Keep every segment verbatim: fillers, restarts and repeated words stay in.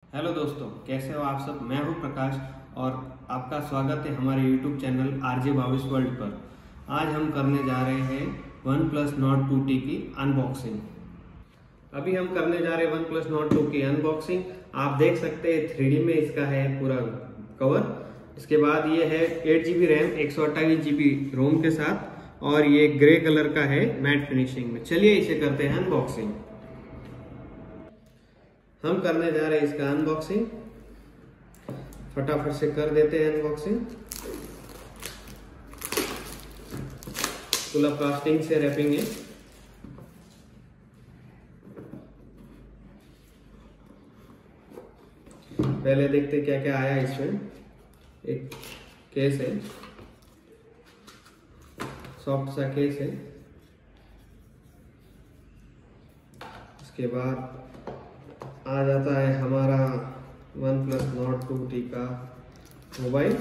Hello दोस्तों, कैसे हो आप सब। मैं हूं प्रकाश और आपका स्वागत है हमारे YouTube channel RJ Bavis world पर। आज हम करने जा रहे हैं OnePlus Nord two T की अनबॉक्सिंग। अभी हम करने जा रहे हैं वन प्लस नॉट टू की अनबॉक्सिंग। आप देख सकते हैं थ्री डी में इसका है पूरा कवर। इसके बाद ये है एट जी बी रैम एक सौ अट्ठाईस जी बी रोम के साथ और ये ग्रे कलर का है मैट फिनिशिंग में। चलिए इसे करते हैं अनबॉक्सिंग। हम करने जा रहे हैं इसका अनबॉक्सिंग। फटाफट से कर देते हैं अनबॉक्सिंग। पूरा प्लास्टिक से रैपिंग है। पहले देखते क्या क्या आया इसमें। एक केस है, सॉफ्ट सा केस है। उसके बाद आ जाता है हमारा OnePlus Nord two T का मोबाइल।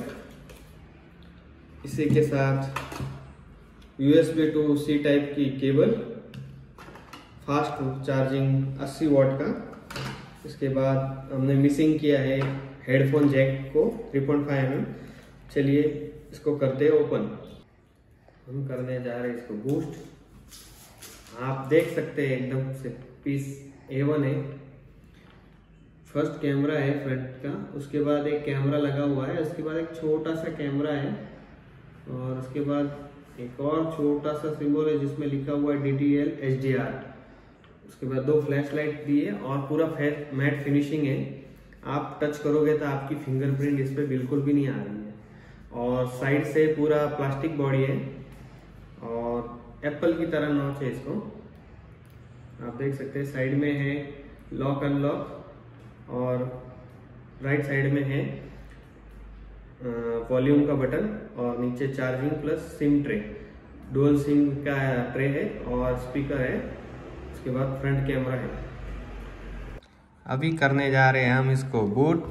इसी के साथ यूएसबी टू सी टाइप की केबल, फास्ट चार्जिंग अस्सी वॉट का। इसके बाद हमने मिसिंग किया है हेडफोन जैक को three point five M M. चलिए इसको करते हैं ओपन। हम करने जा रहे हैं इसको बूस्ट। आप देख सकते हैं एकदम से पीस ए वन है। फर्स्ट कैमरा है फ्रंट का, उसके बाद एक कैमरा लगा हुआ है, उसके बाद एक छोटा सा कैमरा है और उसके बाद एक और छोटा सा सिंबल है जिसमें लिखा हुआ है D T L H D R. उसके बाद दो फ्लैश लाइट दी है और पूरा मैट फिनिशिंग है। आप टच करोगे तो आपकी फिंगरप्रिंट इस पर बिल्कुल भी नहीं आ रही है। और साइड से पूरा प्लास्टिक बॉडी है और एप्पल की तरह नॉच है इसको। आप देख सकते हैं साइड में है लॉक अनलॉक और राइट साइड में है वॉल्यूम का बटन और नीचे charging plus SIM tray, dual SIM का ट्रे है और स्पीकर है। उसके बाद फ्रंट कैमरा है। अभी करने जा रहे हैं हम इसको बूट।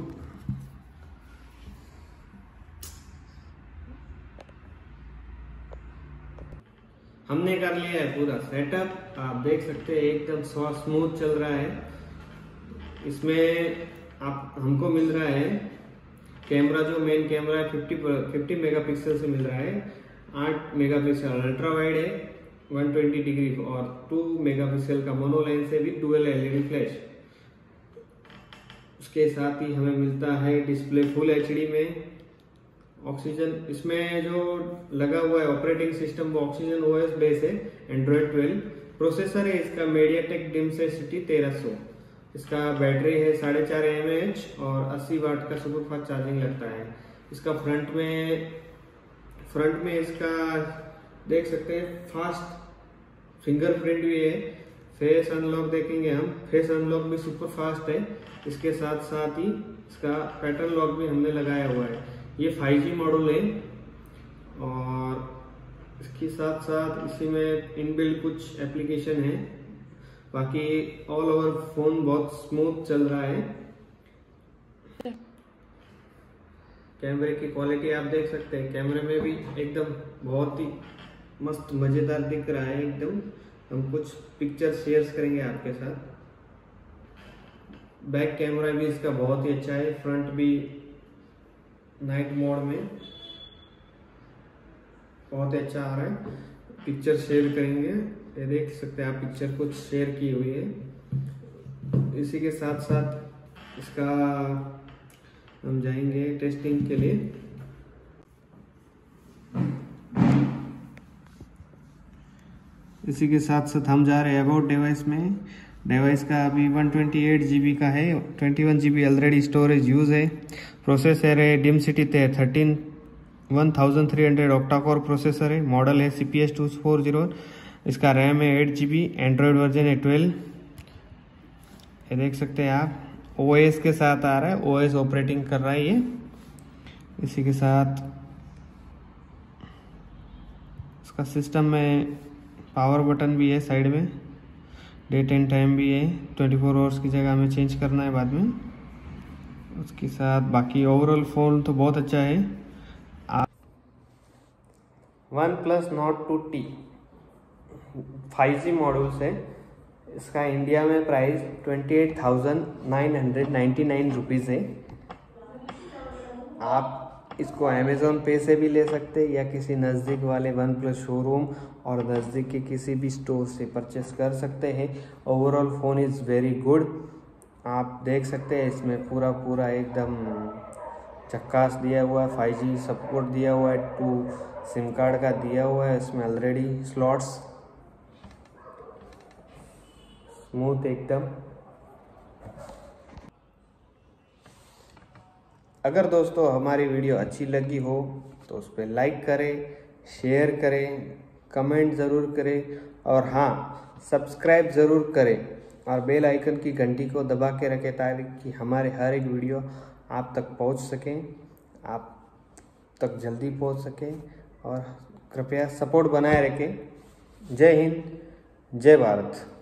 हमने कर लिया है पूरा सेटअप। आप देख सकते हैं एकदम स्मूथ चल रहा है। इसमें आप हमको मिल रहा है कैमरा, जो मेन कैमरा है फिफ्टी मेगापिक्सल से मिल रहा है। आठ मेगापिक्सल अल्ट्रा वाइड है एक सौ बीस डिग्री और टू मेगापिक्सल का मोनो लेंस है विद डुअल एलईडी फ्लैश। उसके साथ ही हमें मिलता है डिस्प्ले फुल एचडी में। ऑक्सीजन इसमें जो लगा हुआ है ऑपरेटिंग सिस्टम वो ऑक्सीजन ओएस बेस है, एंड्रॉइड ट्वेल्व। प्रोसेसर है इसका मीडियाटेक डिमसेसिटी तेरह सौ। इसका बैटरी है साढ़े चार एम एच और अस्सी वाट का सुपर फास्ट चार्जिंग लगता है। इसका फ्रंट में फ्रंट में इसका देख सकते हैं फास्ट फिंगरप्रिंट भी है। फेस अनलॉक देखेंगे हम, फेस अनलॉक भी सुपर फास्ट है। इसके साथ साथ ही इसका पैटर्न लॉक भी हमने लगाया हुआ है। ये फाइव जी मॉडल है और इसके साथ साथ इसी में इनबिल्ट कुछ एप्लीकेशन है। बाकी ऑल ओवर फोन बहुत स्मूथ चल रहा है। कैमरे की क्वालिटी आप देख सकते हैं, कैमरे में भी एकदम बहुत ही मस्त मजेदार दिख रहा है एकदम। हम कुछ पिक्चर शेयर करेंगे आपके साथ। बैक कैमरा भी इसका बहुत ही अच्छा है, फ्रंट भी नाइट मोड में बहुत ही अच्छा आ रहा है। पिक्चर शेयर करेंगे, ये देख सकते हैं आप पिक्चर कुछ शेयर की हुई है। इसी के साथ साथ इसका हम जाएंगे टेस्टिंग के लिए। इसी के साथ साथ हम जा रहे हैं अबाउट डिवाइस में। डिवाइस का अभी one twenty eight G B का है, twenty one G B already storage use है। प्रोसेसर है Dimensity thirteen one thousand three hundred octa core processor है। मॉडल है C P S two four zero. इसका रैम है eight G B, Android version है twelve. ये देख सकते हैं आप ओ एस के साथ आ रहा है, ओ एस ऑपरेटिंग कर रहा है ये। इसी के साथ इसका सिस्टम में पावर बटन भी है साइड में, डेट एंड टाइम भी है। ट्वेंटी फोर आवर्स की जगह हमें चेंज करना है बाद में। उसके साथ बाकी ओवरऑल फोन तो बहुत अच्छा है। OnePlus Nord two T five G models है। इसका इंडिया में price twenty eight thousand nine hundred ninety nine rupees है। आप इसको अमेज़ोन पे से भी ले सकते हैं या किसी नज़दीक वाले वन प्लस शोरूम और नज़दीक के किसी भी स्टोर से परचेस कर सकते हैं। Overall phone is very good. आप देख सकते हैं इसमें पूरा पूरा एकदम झक्कास दिया हुआ है, फाइव जी सपोर्ट दिया हुआ है, टू सिम कार्ड का दिया हुआ है इसमें ऑलरेडी स्लॉट्स, स्मूथ एकदम। अगर दोस्तों हमारी वीडियो अच्छी लगी हो तो उस पर लाइक करें, शेयर करें, कमेंट ज़रूर करें और हाँ सब्सक्राइब ज़रूर करें और बेल आइकन की घंटी को दबा के रखें ताकि हमारे हर एक वीडियो आप तक पहुंच सकें, आप तक जल्दी पहुंच सकें। और कृपया सपोर्ट बनाए रखें। जय हिंद, जय भारत।